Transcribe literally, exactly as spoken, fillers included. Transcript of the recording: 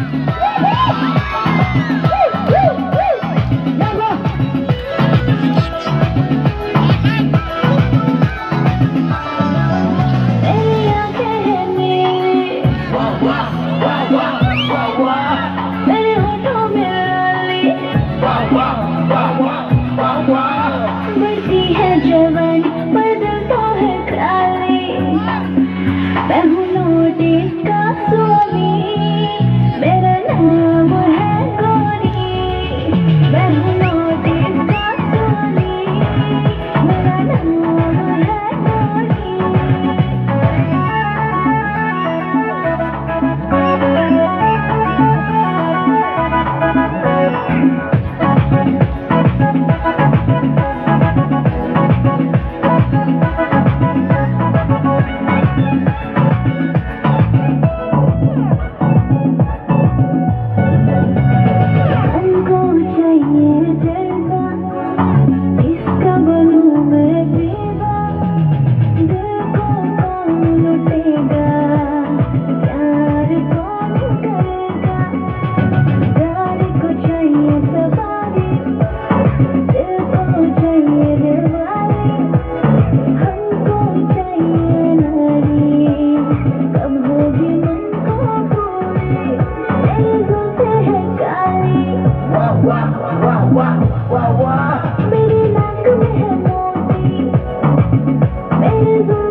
बढ़ती है जवानी, बदलता है खाली। मैं हूँ लौटे का स्वामी, मेरा नाम है गौरी। मैं हूँ लौटे का स्वामी, मेरा नाम है गौरी। मेरे नाक में है मोती, मेरे